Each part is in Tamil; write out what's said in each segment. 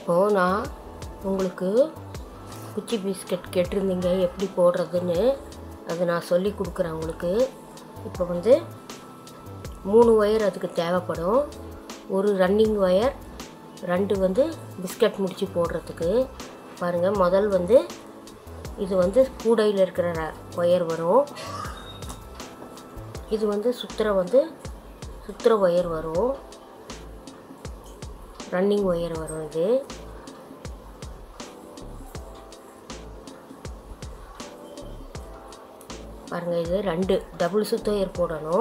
இப்போது நான் உங்களுக்கு குச்சி பிஸ்கட் கேட்டிருந்தீங்க எப்படி போடுறதுன்னு, அது நான் சொல்லி கொடுக்குறேன் உங்களுக்கு. இப்போ வந்து 3 ஒயர் அதுக்கு தேவைப்படும். ஒரு ரன்னிங் ஒயர், 2 வந்து பிஸ்கட் முடிச்சு போடுறதுக்கு. பாருங்கள், முதல் வந்து இது வந்து கூடையில் இருக்கிற ஒயர் வரும். இது வந்து சுற்றுற ஒயர் வரும், ரன்னிங் ஒயர் வரும். இது பாருங்கள், இது 2 டபுள் சுத்து ஒயர் போடணும்.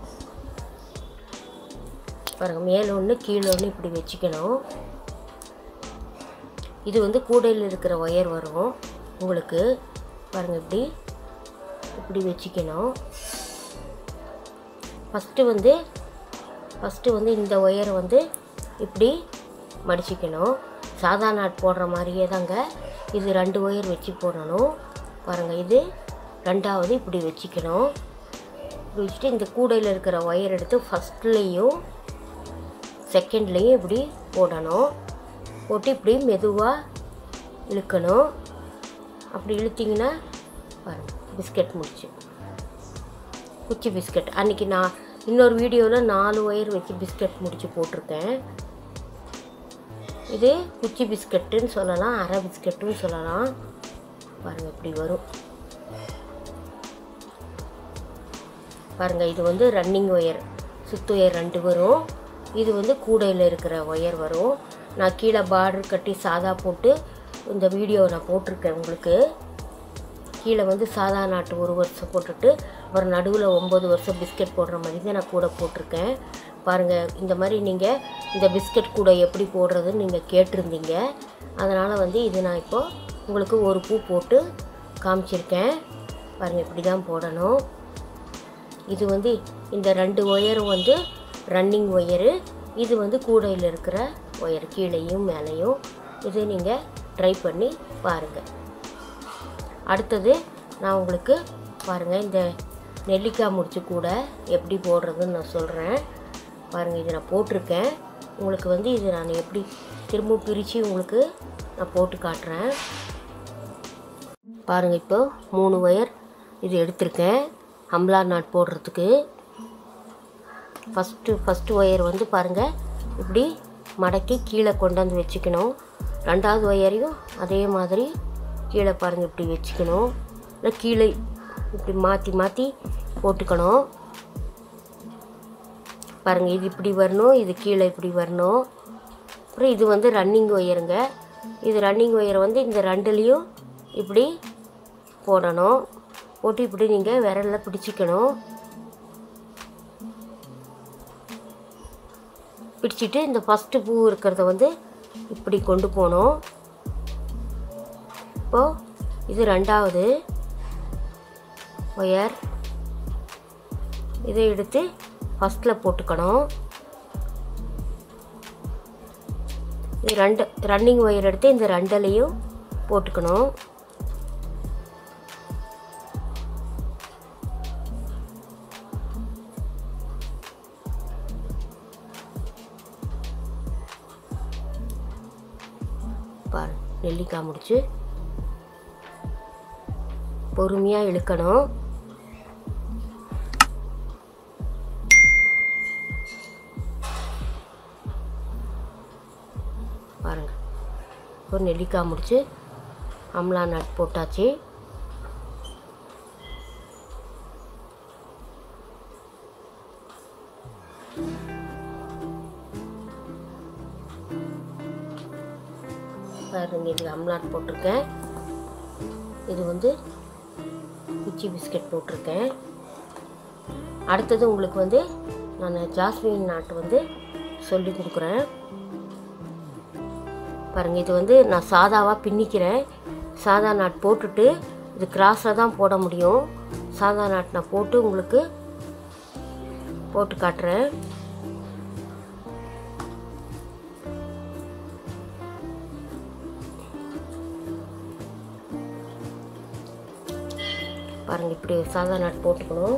பாருங்கள், மேலே ஒன்று கீழே ஒன்று இப்படி வச்சுக்கணும். இது வந்து கூடையில் இருக்கிற ஒயர் வரும் உங்களுக்கு. பாருங்கள், இப்படி வச்சுக்கணும். ஃபஸ்ட்டு வந்து இந்த ஒயரை வந்து இப்படி மடிச்சிக்கணும். சாதா நாட் போடுற மாதிரியே தாங்க இது 2 ஒயர் வச்சு போடணும். பாருங்கள், இது 2வது இப்படி வச்சுக்கணும். இப்படி வச்சுட்டு இந்த கூடையில் இருக்கிற ஒயர் எடுத்து ஃபஸ்ட்லேயும் செகண்ட்லேயும் இப்படி போடணும். போட்டு இப்படி மெதுவாக இழுக்கணும். அப்படி இழுத்திங்கன்னா பாருங்கள், பிஸ்கட் முடிச்சு குச்சி பிஸ்கட். அன்றைக்கி நான் இன்னொரு வீடியோவில் 4 ஒயர் வச்சு பிஸ்கட் முடிச்சு போட்டிருக்கேன். இது குச்சி பிஸ்கட்டுன்னு சொல்லலாம், அரை பிஸ்கட்டுன்னு சொல்லலாம். பாருங்கள், இப்படி வரும். பாருங்கள், இது வந்து ரன்னிங் ஒயர், சுத்து ஒயர் 2 வரும். இது வந்து கூடையில் இருக்கிற ஒயர் வரும். நான் கீழே பார்டர் கட்டி சாதா போட்டு இந்த வீடியோவை நான் போட்டிருக்கேன் உங்களுக்கு. கீழே வந்து சாதா நாட்டு 1 வருஷம் போட்டுட்டு அப்புறம் நடுவில் 9 வருஷம் பிஸ்கட் போடுற மாதிரி தான் நான் கூட போட்டிருக்கேன். பாருங்கள், இந்த மாதிரி நீங்கள் இந்த பிஸ்கட் கூட எப்படி போடுறதுன்னு நீங்கள் கேட்டிருந்தீங்க. அதனால் வந்து இது நான் இப்போது உங்களுக்கு ஒரு பூ போட்டு காமிச்சிருக்கேன். பாருங்கள், இப்படி தான் போடணும். இது வந்து இந்த 2 ஒயரும் வந்து ரன்னிங் ஒயரு, இது வந்து கூடையில் இருக்கிற ஒயர், கீழேயும் மேலேயும். இது நீங்கள் ட்ரை பண்ணி பாருங்கள். அடுத்தது நான் உங்களுக்கு பாருங்கள், இந்த நெல்லிக்காய் முடிச்சு கூட எப்படி போடுறதுன்னு நான் சொல்கிறேன். பாருங்கள், இது நான் போட்டிருக்கேன் உங்களுக்கு. வந்து இது நான் எப்படி திரும்ப பிரித்து உங்களுக்கு நான் போட்டு காட்டுறேன். பாருங்கள், இப்போ 3 ஒயர் இது எடுத்திருக்கேன் அம்லா நாட் போடுறதுக்கு. ஃபஸ்ட்டு ஒயர் வந்து பாருங்கள், இப்படி மடக்கி கீழே கொண்டு வந்து வச்சுக்கணும். 2வது ஒயரையும் அதே மாதிரி கீழே பாருங்கள் இப்படி வச்சுக்கணும். இல்லை கீழே இப்படி மாற்றி போட்டுக்கணும். பாருங்கள், இது இப்படி வரணும், இது கீழே இப்படி வரணும். அப்புறம் இது வந்து ரன்னிங் ஒயருங்க. இது ரன்னிங் ஒயரை வந்து இந்த 2லேயும் இப்படி போடணும். போட்டு இப்படி நீங்கள் விரலில் பிடிச்சிக்கணும். பிடிச்சிட்டு இந்த ஃபஸ்ட்டு பூ இருக்கிறத வந்து இப்படி கொண்டு போகணும். இப்போது இது 2வது ஒயர், இதை எடுத்து ஃபஸ்ட்டில் போட்டுக்கணும். இது ரன்னிங் ஒயர் எடுத்து இந்த 2லையும் போட்டுக்கணும். பாரு, நெல்லிக்காய் முடிச்சு பொறுமையாக இழுக்கணும். பாருங்கள், ஒரு நெல்லிக்காய் முடிச்சு அம்லா நட் போட்டாச்சு. பாருங்க, இது அம்லாட் போட்டிருக்கேன். இது வந்து குச்சி பிஸ்கட் போட்டிருக்கேன். அடுத்தது உங்களுக்கு வந்து நான் ஜாஸ்மின் நாட்டு வந்து சொல்லி கொடுக்குறேன். பாருங்கள், இது வந்து நான் சாதாவாக பின்னிக்கிறேன். சாதா நாட் போட்டுட்டு இது கிராஸில் தான் போட முடியும். சாதா நாட் நான் போட்டு உங்களுக்கு போட்டு காட்டுறேன். பாருங்கள், இப்படி சாதா நாட் போட்டுக்கணும்.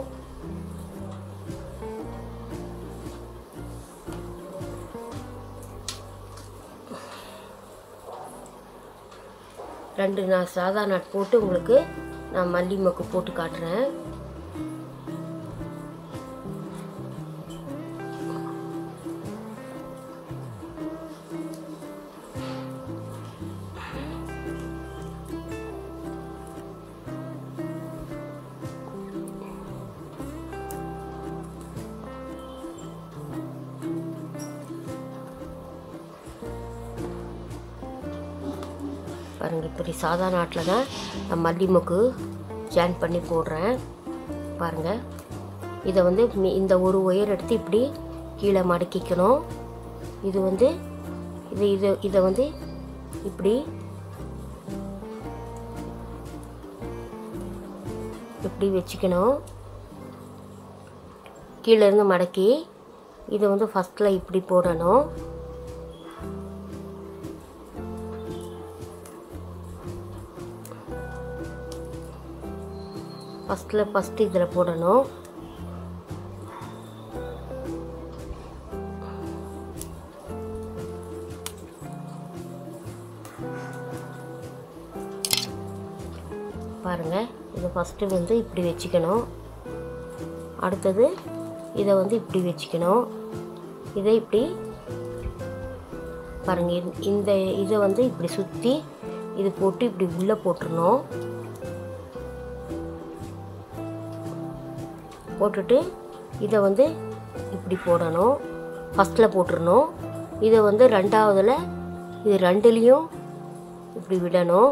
2 நான் சாதா நாட் போட்டு உங்களுக்கு நான் மல்லி மொக்கு போட்டு காட்டுறேன். பாருங்கள், இப்படி சாதா நாட்டில் தான் நான் மல்லி மொக்கு ஜாயின் பண்ணி போடுறேன். பாருங்கள், இதை வந்து இந்த ஒரு ஒயர் எடுத்து இப்படி கீழே மடக்கிக்கணும். இது வந்து இதை வந்து இப்படி வச்சுக்கணும். கீழே இருந்து மடக்கி இதை வந்து ஃபஸ்ட்டில் இப்படி போடணும். ஃபஸ்ட்டு இதில் போடணும். பாருங்கள், இது ஃபஸ்ட்டு வந்து இப்படி வச்சுக்கணும். அடுத்தது இதை வந்து இப்படி வச்சுக்கணும். இதை இப்படி பாருங்கள், இந்த இதை வந்து இப்படி சுற்றி இது போட்டு இப்படி உள்ளே போட்டுடணும். போட்டுட்டு இதை வந்து இப்படி போடணும். ஃபஸ்ட்டில் போட்டுடணும். இதை வந்து ரெண்டாவதில் இது ரெண்டுலேயும் இப்படி விடணும்.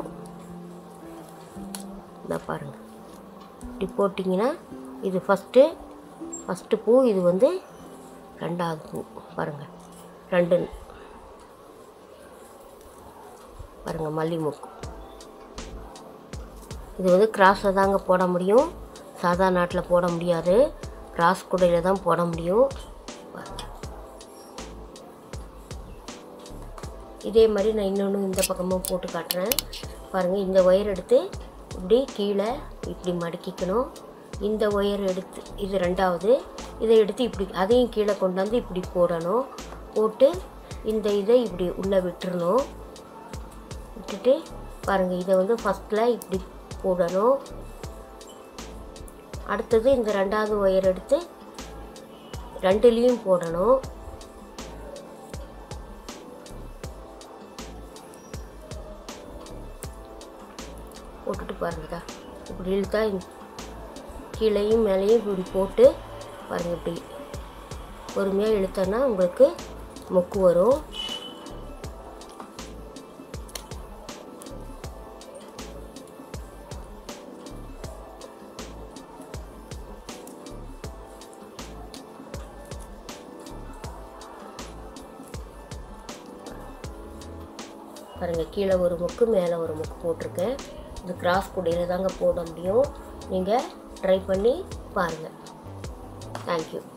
இதை பாருங்கள், இப்படி போட்டிங்கன்னா இது ஃபஸ்ட்டு பூ, இது வந்து ரெண்டாவது பூ. பாருங்கள், 2 பாருங்கள் மல்லி மொக்கு. இது வந்து கிராஸில் தாங்க போட முடியும், சாதா நாட்டில் போட முடியாது. கிராஸ் கூடையில் தான் போட முடியும். இதே மாதிரி நான் இன்னொன்று இந்த பக்கமும் போட்டு காட்டுறேன். பாருங்கள், இந்த ஒயர் எடுத்து இப்படி கீழே இப்படி மடக்கிக்கணும். இந்த ஒயர் எடுத்து இது ரெண்டாவது, இதை எடுத்து இப்படி அதையும் கீழே கொண்டாந்து இப்படி போடணும். போட்டு இந்த இதை இப்படி உள்ளே விட்டுறணும். விட்டுட்டு பாருங்கள், இதை வந்து ஃபஸ்ட்டில் இப்படி போடணும். அடுத்தது இந்த ரெண்டாவது ஒயர் எடுத்து ரெண்டுலேயும் போடணும். போட்டுட்டு பாருங்கடா, இப்படி இழுத்தா கீழேயும் மேலேயும் இப்படி போட்டு பாருங்கள், இப்படி பொறுமையாக இழுத்தோன்னா உங்களுக்கு மொக்கு வரும். பாருங்கள், கீழே ஒரு மொக்கு மேலே ஒரு மொக்கு போட்டிருக்கேன். இது கிராஸ் கூடையில் தாங்க போட முடியும். நீங்கள் ட்ரை பண்ணி பாருங்கள். தேங்க்யூ.